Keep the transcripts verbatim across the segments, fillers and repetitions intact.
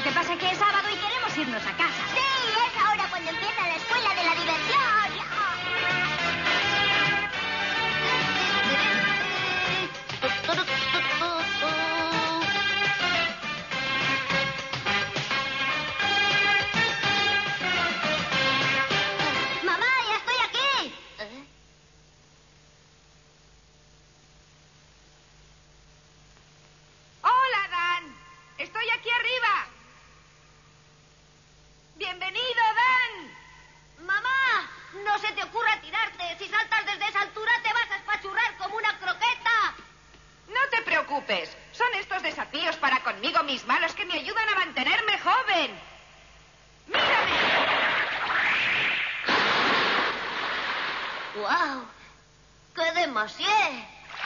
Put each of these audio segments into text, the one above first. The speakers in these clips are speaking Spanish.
que pasa es que es sábado y queremos irnos a casa. Sí, es ahora cuando empieza la escuela de la diversión. ¡Mamá, ya estoy aquí! ¿Eh? ¡Hola, Dan! ¡Estoy aquí arriba! ¡Bienvenido, Dan! ¡Mamá! No se te ocurra tirarte. Si saltas desde esa altura te vas a espachurrar como una croqueta. No te preocupes. Son estos desafíos para conmigo misma los que me ayudan a mantenerme joven. ¡Mírame! ¡Guau! ¡Qué demasié!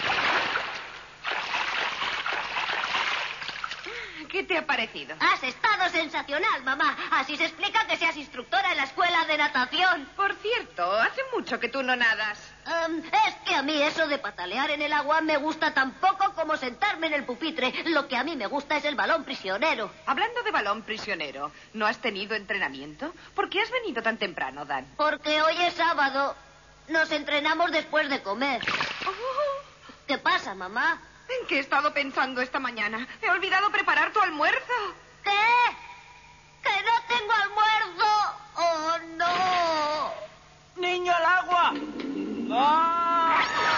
¿Qué te ha parecido? Has estado sensacional, mamá. Así se explica que seas instructora en la escuela de natación. Por cierto, hace mucho que tú no nadas. Um, es que a mí eso de patalear en el agua me gusta tan poco como sentarme en el pupitre. Lo que a mí me gusta es el balón prisionero. Hablando de balón prisionero, ¿no has tenido entrenamiento? ¿Por qué has venido tan temprano, Dan? Porque hoy es sábado. Nos entrenamos después de comer. Oh, ¿Qué pasa, mamá? ¿en qué he estado pensando esta mañana? He olvidado preparar tu almuerzo. ¿Qué? ¡Que no tengo almuerzo! ¡Oh, no! ¡Niño al agua! ¡Ah!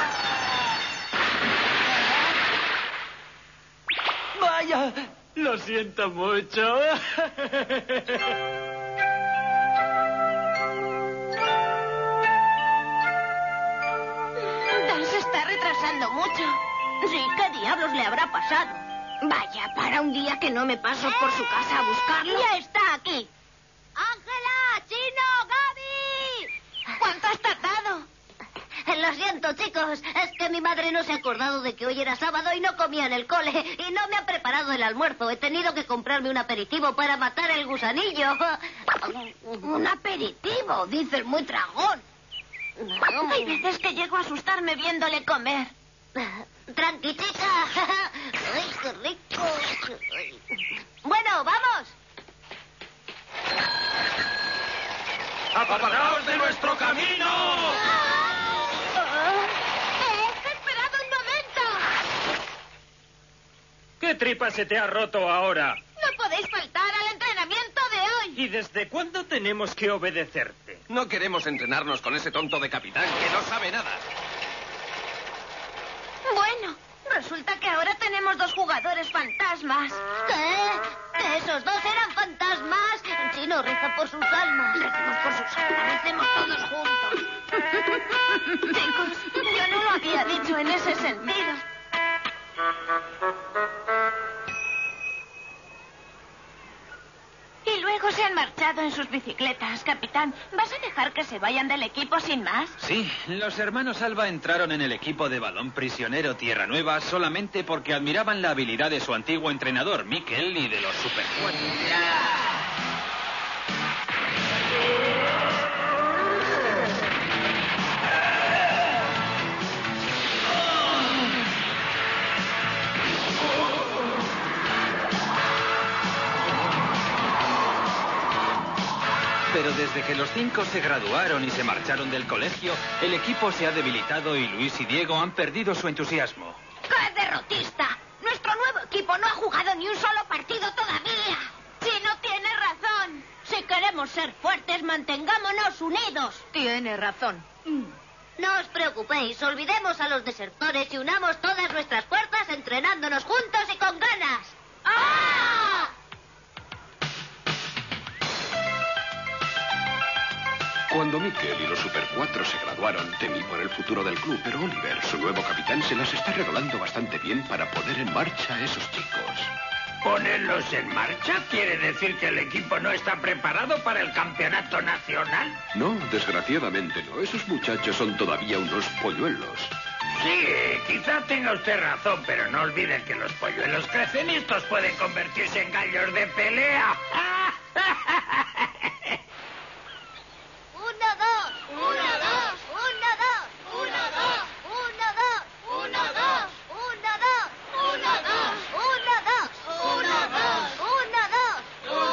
¡Vaya! Lo siento mucho. Dan se está retrasando mucho. Sí, ¿qué diablos le habrá pasado? Vaya, para un día que no me paso por su casa a buscarlo. ¡Ya está aquí! ¡Ángela! ¡Chino! ¡Gaby! ¿Cuánto has tardado? Lo siento, chicos. Es que mi madre no se ha acordado de que hoy era sábado y no comía en el cole. Y no me ha preparado el almuerzo. He tenido que comprarme un aperitivo para matar el gusanillo. Un aperitivo, dices muy tragón. Hay veces que llego a asustarme viéndole comer. Tranqui, chica. ¡Ay, qué rico! Bueno, vamos. ¡Apartaos de nuestro camino! ¡Eh! ¡Esperad un momento! ¿Qué tripa se te ha roto ahora? No podéis faltar al entrenamiento de hoy. ¿Y desde cuándo tenemos que obedecerte? No queremos entrenarnos con ese tonto de capitán que no sabe nada. Bueno, resulta que ahora tenemos dos jugadores fantasmas. ¿Qué? ¿Que esos dos eran fantasmas? Chino, reza por sus almas. Recemos por sus almas, recemos todos juntos. Chicos, yo no lo había dicho en ese sentido. Y luego se han marchado en sus bicicletas, capitán. ¿Vas a dejar que se vayan del equipo sin más? Sí, los hermanos Alba entraron en el equipo de balón prisionero Tierra Nueva solamente porque admiraban la habilidad de su antiguo entrenador, Mikel, y de los Super Cuatro. Pero desde que los cinco se graduaron y se marcharon del colegio, el equipo se ha debilitado y Luis y Diego han perdido su entusiasmo. ¡Qué derrotista! Nuestro nuevo equipo no ha jugado ni un solo partido todavía. Si no tiene razón. Si queremos ser fuertes, mantengámonos unidos. Tiene razón. No os preocupéis, olvidemos a los desertores y unamos todas nuestras fuerzas entrenándonos juntos y con ganas. ¡Ah! Cuando Mikel y los Super Cuatro se graduaron, temí por el futuro del club, pero Oliver, su nuevo capitán, se las está regalando bastante bien para poner en marcha a esos chicos. ¿Ponerlos en marcha quiere decir que el equipo no está preparado para el campeonato nacional? No, desgraciadamente no. Esos muchachos son todavía unos polluelos. Sí, quizá tenga usted razón, pero no olvide que los polluelos crecen y estos pueden convertirse en gallos de pelea. Uno, dos, uno, dos, uno, dos, uno, dos, uno, dos, uno, dos, uno, dos, uno, dos, uno, dos, uno, dos, uno, dos,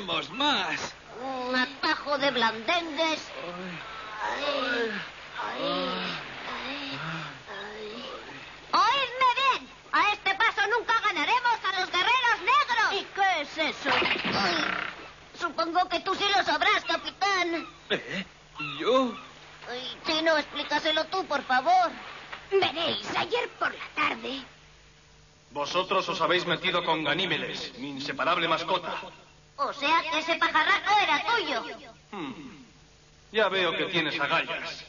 ¡Vamos, más! Un atajo de blandengues. Ay, ay, ay, ay. ¡Oídme bien! A este paso nunca ganaremos a los guerreros negros. ¿Y qué es eso? Ay, supongo que tú sí lo sabrás, capitán. ¿Eh? ¿Yo? Ay, Chino, explícaselo tú, por favor. Veréis, ayer por la tarde... Vosotros os habéis metido con Ganímedes, mi inseparable mascota. O sea que ese pajarraco era tuyo. Hmm. Ya veo que tienes agallas.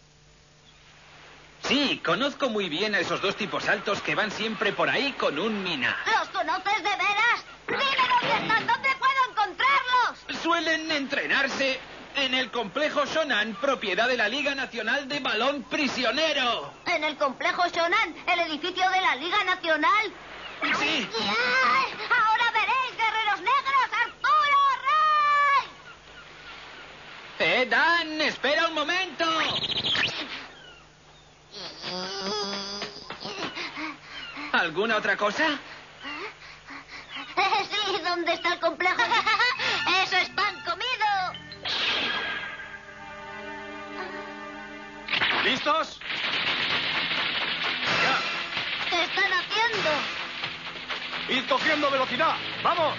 Sí, conozco muy bien a esos dos tipos altos que van siempre por ahí con un mina. ¿Los conoces de veras? ¡Dime dónde están! ¿Dónde puedo encontrarlos? Suelen entrenarse en el complejo Shonan, propiedad de la Liga Nacional de Balón Prisionero. ¿En el complejo Shonan? ¿El edificio de la Liga Nacional? Sí. ¡Ay! ¡Ahora veréis, guerreros negros! ¡Arturo, Ray! ¡Eh, Dan! ¡Espera un momento! ¿Alguna otra cosa? Eh, sí, ¿dónde está el complejo? ¡Eso es pan comido! ¿Listos? Ya. ¿Qué están haciendo? ¡Id cogiendo velocidad! ¡Vamos!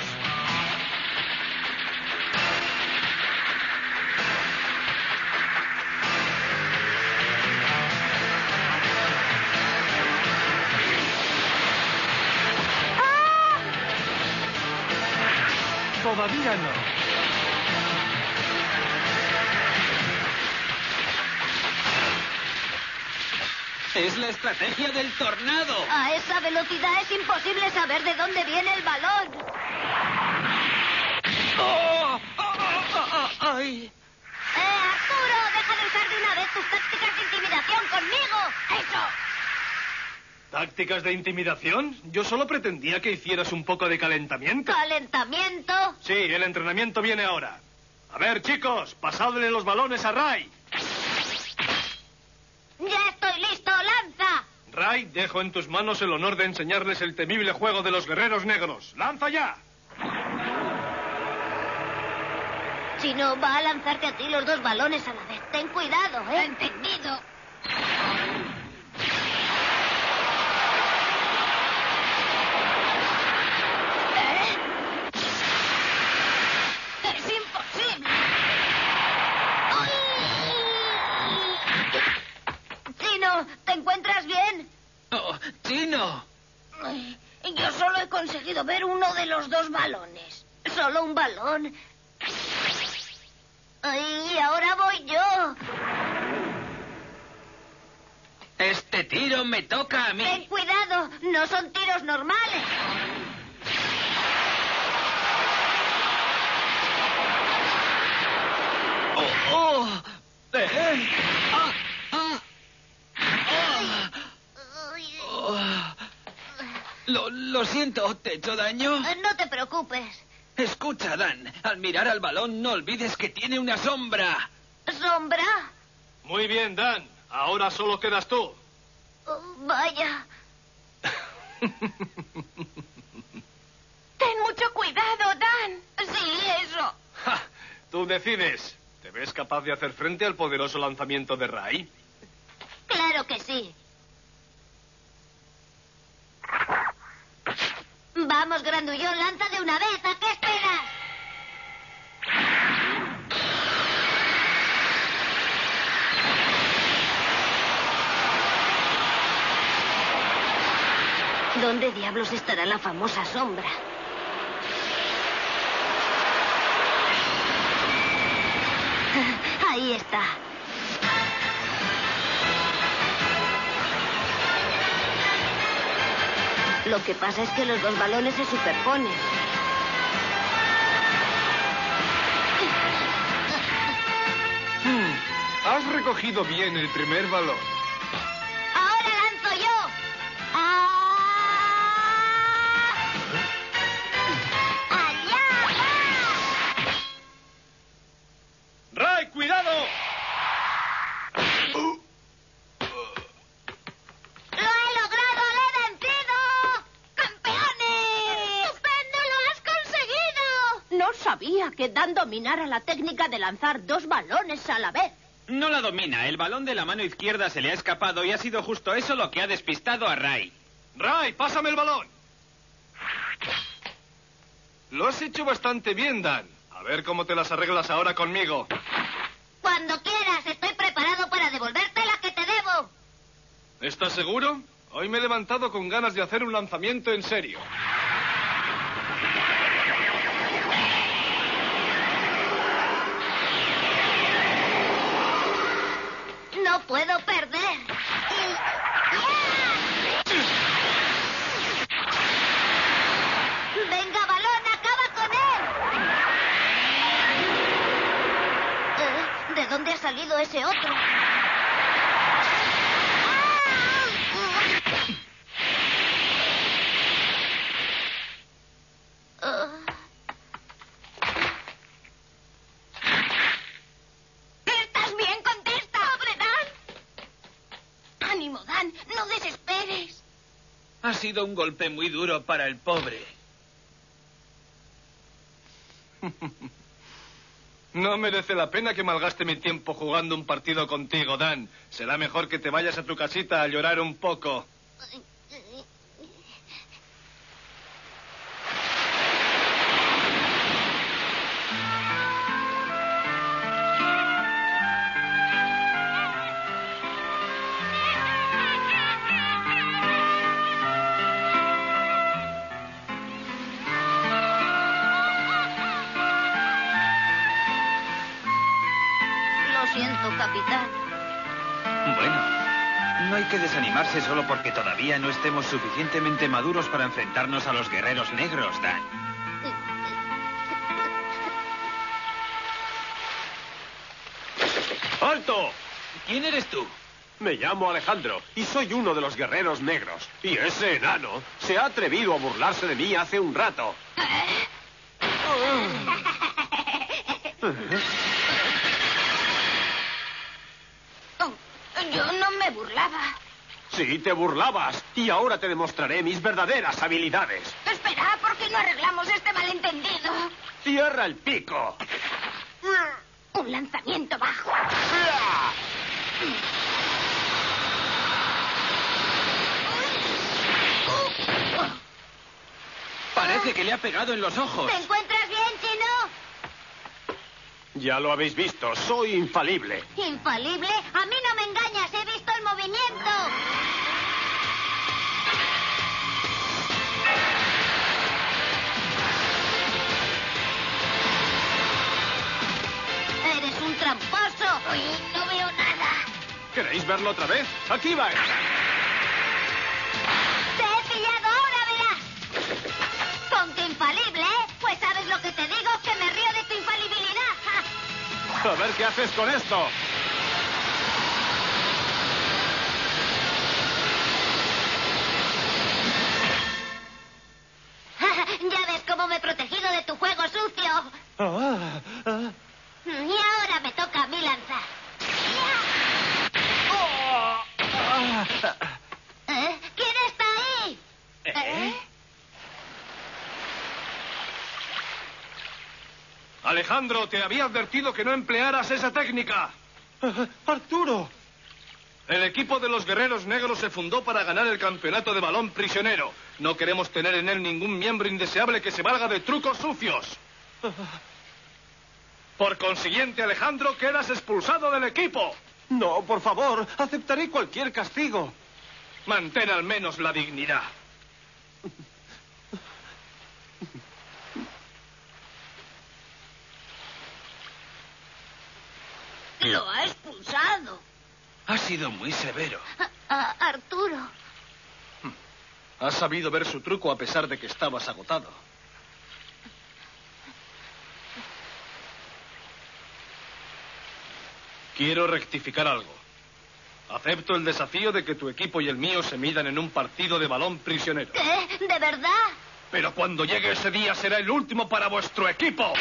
Todavía no. Es la estrategia del tornado. A esa velocidad es imposible saber de dónde viene el balón. ¡Oh! ¡Oh, oh, oh, oh! ¡Ay! ¡Eh, Arturo! ¡Deja de usar de una vez tus tácticas de intimidación conmigo! ¡Eso! ¿Tácticas de intimidación? Yo solo pretendía que hicieras un poco de calentamiento. ¿Calentamiento? Sí, el entrenamiento viene ahora. A ver, chicos, pasadle los balones a Ray. ¡Ya estoy listo! ¡Lanza! Ray, dejo en tus manos el honor de enseñarles el temible juego de los guerreros negros. ¡Lanza ya! Si no, va a lanzarte a ti los dos balones a la vez. Ten cuidado, ¿eh? Entendido. ¿Eh? Es imposible. Chino, ¿te encuentras bien? ¡Oh, Chino! Ay, yo solo he conseguido ver uno de los dos balones. Solo un balón. Ay, ahora voy yo. Este tiro me toca a mí. Ten cuidado, no son tiros normales. ¡Oh, oh! ¡Eh! ¡Ah! ¡Ah! ¡Ah! Ay, Oh. Lo, lo siento, ¿te he hecho daño? eh, no te preocupes. Escucha, Dan, al mirar al balón no olvides que tiene una sombra. ¿Sombra? Muy bien, Dan. Ahora solo quedas tú. Oh, vaya. Ten mucho cuidado, Dan. Sí, eso. Ja, tú decides. ¿Te ves capaz de hacer frente al poderoso lanzamiento de Ray? Claro que sí. Vamos, grandullón, lanza de una vez. ¿A qué esperas? ¿Dónde diablos estará la famosa sombra? Ahí está. Lo que pasa es que los dos balones se superponen. Hmm, has recogido bien el primer balón. ¡Ahora lanzo yo! ¡Ah! ¡Allá va! ¡Ray, cuidado! ¡Lo he logrado! ¡Le he vencido! ¡Campeones! ¡Estupendo! ¡Lo has conseguido! No sabía que Dan dominara la técnica de lanzar dos balones a la vez. No la domina. El balón de la mano izquierda se le ha escapado y ha sido justo eso lo que ha despistado a Ray. Ray, pásame el balón. Lo has hecho bastante bien, Dan. A ver cómo te las arreglas ahora conmigo. Cuando quieras, estoy preparado para devolverte la que te debo. ¿Estás seguro? Hoy me he levantado con ganas de hacer un lanzamiento en serio. No puedo perder. ¡Venga, balón, acaba con él! Eh, ¿De dónde ha salido ese otro? ¿Estás bien? Contesta. ¡Pobre Dan! Ánimo, Dan, no desesperes. Ha sido un golpe muy duro para el pobre. No merece la pena que malgaste mi tiempo jugando un partido contigo, Dan. Será mejor que te vayas a tu casita a llorar un poco. Lo siento, capitán. Bueno, no hay que desanimarse solo porque todavía no estemos suficientemente maduros para enfrentarnos a los guerreros negros, Dan. ¡Alto! ¿Quién eres tú? Me llamo Alejandro y soy uno de los guerreros negros. Y ese enano se ha atrevido a burlarse de mí hace un rato. Oh, yo no me burlaba. Sí, te burlabas. Y ahora te demostraré mis verdaderas habilidades. Espera, ¿por qué no arreglamos este malentendido? ¡Cierra el pico! Un lanzamiento bajo. Parece que le ha pegado en los ojos. ¿Te encuentras bien, Chino? Ya lo habéis visto, soy infalible. ¿Infalible? A mí no me engañas, he visto el movimiento. Eres un tramposo. Uy, no veo nada. ¿Queréis verlo otra vez? ¡Aquí va! ¡Te he pillado ahora, verás! Con tu infalible, ¿eh? Pues sabes lo que te digo, que me río de tu infalibilidad. A ver qué haces con esto. Ya ves cómo me he protegido de tu juego sucio. Ah, ah. Y ahora me toca a mí lanzar. ¿Eh? ¿Quién está ahí? ¿Eh? Alejandro, te había advertido que no emplearas esa técnica. ¡Arturo! El equipo de los guerreros negros se fundó para ganar el campeonato de balón prisionero. No queremos tener en él ningún miembro indeseable que se valga de trucos sucios. Por consiguiente, Alejandro, quedas expulsado del equipo. No, por favor, aceptaré cualquier castigo. Mantén al menos la dignidad. Lo ha expulsado. Ha sido muy severo. A- a- Arturo. Has sabido ver su truco a pesar de que estabas agotado. Quiero rectificar algo. Acepto el desafío de que tu equipo y el mío se midan en un partido de balón prisionero. ¿Qué? ¿De verdad? Pero cuando llegue ese día será el último para vuestro equipo.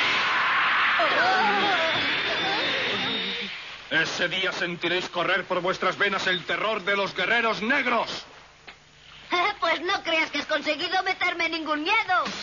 Ese día sentiréis correr por vuestras venas el terror de los guerreros negros. Pues no creas que has conseguido meterme ningún miedo.